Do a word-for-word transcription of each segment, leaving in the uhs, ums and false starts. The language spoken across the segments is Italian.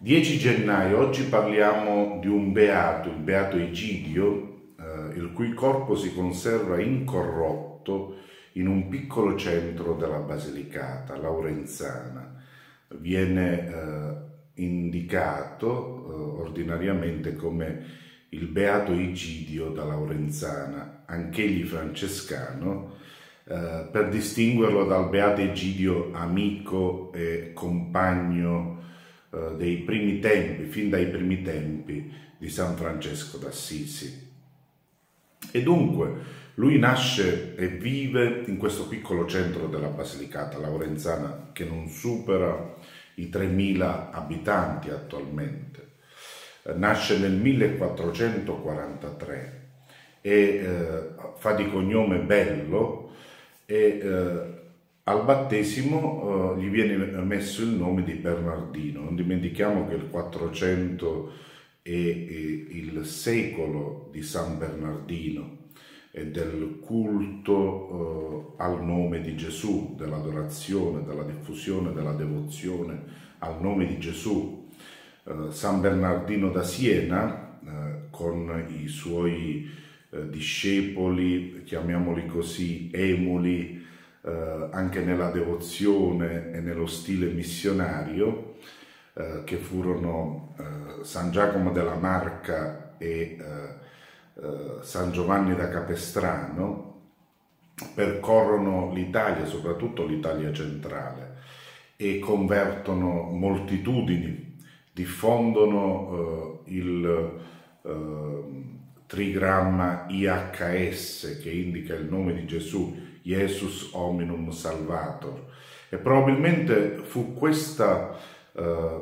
dieci gennaio, oggi parliamo di un beato, il beato Egidio, eh, il cui corpo si conserva incorrotto in un piccolo centro della Basilicata, Laurenzana. Viene eh, indicato eh, ordinariamente come il beato Egidio da Laurenzana, anch'egli francescano, eh, per distinguerlo dal beato Egidio amico e compagno dei primi tempi, fin dai primi tempi di San Francesco d'Assisi. E dunque lui nasce e vive in questo piccolo centro della Basilicata Laurenzana che non supera i tremila abitanti attualmente. Nasce nel millequattrocentoquarantatré e eh, fa di cognome Bello e eh, al battesimo uh, gli viene messo il nome di Bernardino. Non dimentichiamo che il quattrocento è, è il secolo di San Bernardino e del culto uh, al nome di Gesù, dell'adorazione, della diffusione, della devozione al nome di Gesù. Uh, San Bernardino da Siena, uh, con i suoi uh, discepoli, chiamiamoli così, emuli, Uh, anche nella devozione e nello stile missionario, uh, che furono uh, San Giacomo della Marca e uh, uh, San Giovanni da Capestrano, percorrono l'Italia, soprattutto l'Italia centrale, e convertono moltitudini, diffondono uh, il uh, trigramma I H S, che indica il nome di Gesù, Jesus Hominum Salvator, e probabilmente fu questa eh,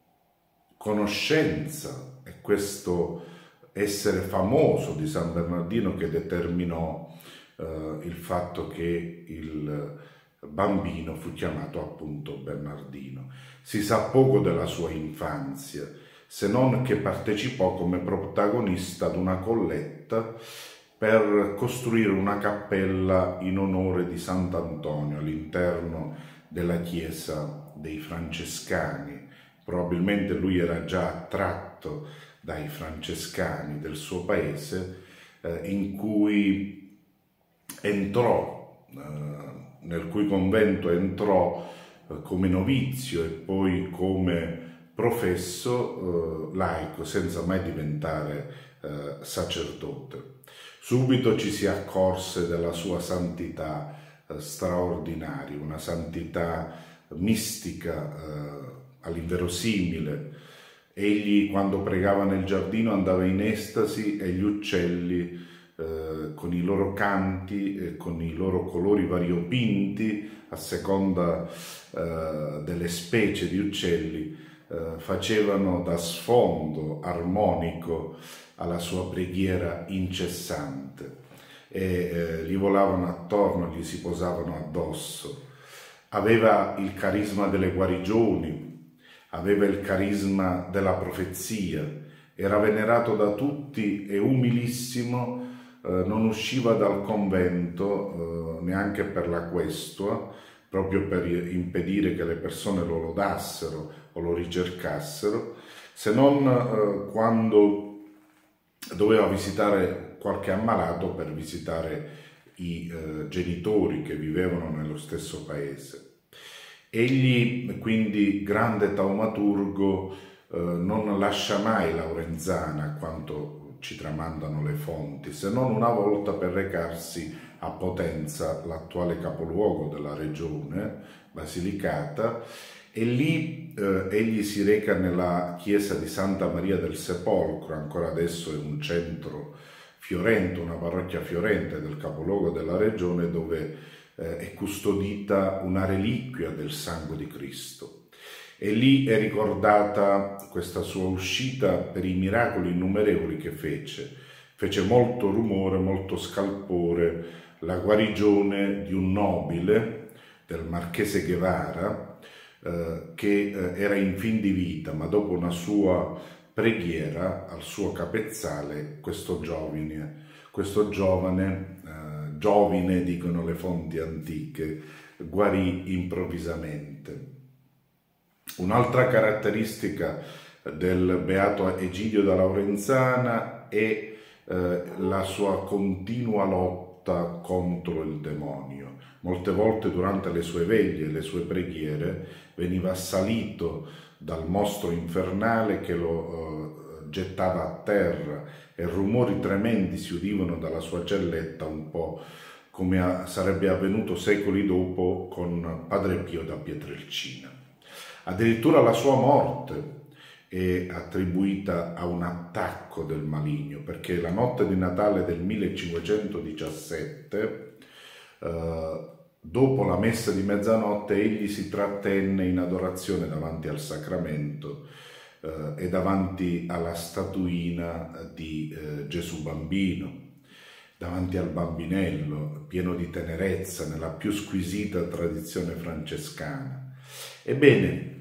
conoscenza e questo essere famoso di San Bernardino che determinò eh, il fatto che il bambino fu chiamato appunto Bernardino. Si sa poco della sua infanzia, se non che partecipò come protagonista ad una colletta per costruire una cappella in onore di Sant'Antonio all'interno della chiesa dei francescani. Probabilmente lui era già attratto dai francescani del suo paese, eh, in cui entrò, eh, nel cui convento entrò eh, come novizio e poi come professo eh, laico, senza mai diventare eh, sacerdote. Subito ci si accorse della sua santità eh, straordinaria, una santità mistica eh, all'inverosimile. Egli, quando pregava nel giardino, andava in estasi e gli uccelli, eh, con i loro canti e con i loro colori variopinti, a seconda eh, delle specie di uccelli, eh, facevano da sfondo armonico alla sua preghiera incessante e eh, gli volavano attorno, gli si posavano addosso. Aveva il carisma delle guarigioni, aveva il carisma della profezia, era venerato da tutti e umilissimo, eh, non usciva dal convento eh, neanche per la questua, proprio per impedire che le persone lo lodassero o lo ricercassero, se non eh, quando doveva visitare qualche ammalato per visitare i eh, genitori che vivevano nello stesso paese. Egli, quindi grande taumaturgo, eh, non lascia mai Laurenzana, quanto ci tramandano le fonti, se non una volta per recarsi a Potenza, l'attuale capoluogo della regione, Basilicata, e lì eh, egli si reca nella chiesa di Santa Maria del Sepolcro, ancora adesso è un centro fiorente, una parrocchia fiorente del capoluogo della regione, dove eh, è custodita una reliquia del sangue di Cristo. E lì è ricordata questa sua uscita per i miracoli innumerevoli che fece. Fece molto rumore, molto scalpore, la guarigione di un nobile, del marchese Guevara, Eh, che eh, era in fin di vita, ma dopo una sua preghiera al suo capezzale, questo giovane, questo giovane, eh, giovine, dicono le fonti antiche, guarì improvvisamente. Un'altra caratteristica del beato Egidio da Laurenzana è eh, la sua continua lotta contro il demonio. Molte volte durante le sue veglie e le sue preghiere veniva assalito dal mostro infernale che lo eh, gettava a terra e rumori tremendi si udivano dalla sua celletta, un po' come a, sarebbe avvenuto secoli dopo con Padre Pio da Pietrelcina. Addirittura la sua morte è attribuita a un attacco del maligno, perché la notte di Natale del millecinquecentodiciassette, eh, dopo la messa di mezzanotte, egli si trattenne in adorazione davanti al sacramento eh, e davanti alla statuina di eh, Gesù Bambino, davanti al bambinello, pieno di tenerezza, nella più squisita tradizione francescana. Ebbene,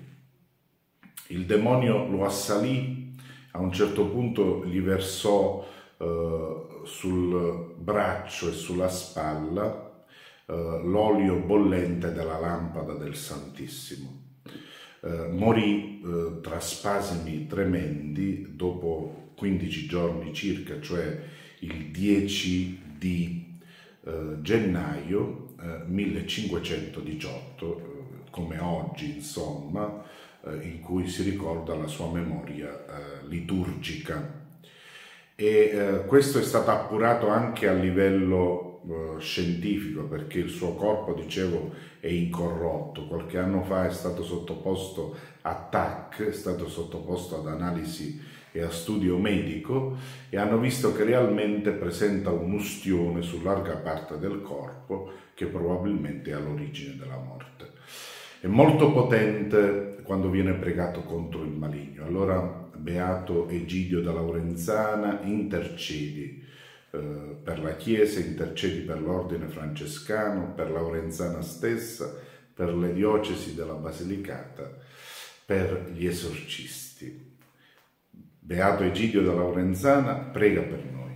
il demonio lo assalì, a un certo punto gli versò eh, sul braccio e sulla spalla eh, l'olio bollente della lampada del Santissimo. Eh, morì eh, tra spasimi tremendi dopo quindici giorni circa, cioè il dieci di eh, gennaio eh, millecinquecentodiciotto, eh, come oggi insomma, in cui si ricorda la sua memoria eh, liturgica. E eh, questo è stato appurato anche a livello eh, scientifico, perché il suo corpo, dicevo, è incorrotto. Qualche anno fa è stato sottoposto a T A C, è stato sottoposto ad analisi e a studio medico, e hanno visto che realmente presenta un'ustione su larga parte del corpo che probabilmente è all'origine della morte. È molto potente quando viene pregato contro il maligno. Allora, beato Egidio da Laurenzana, intercedi eh, per la Chiesa, intercedi per l'ordine francescano, per Laurenzana stessa, per le diocesi della Basilicata, per gli esorcisti. Beato Egidio da Laurenzana, prega per noi.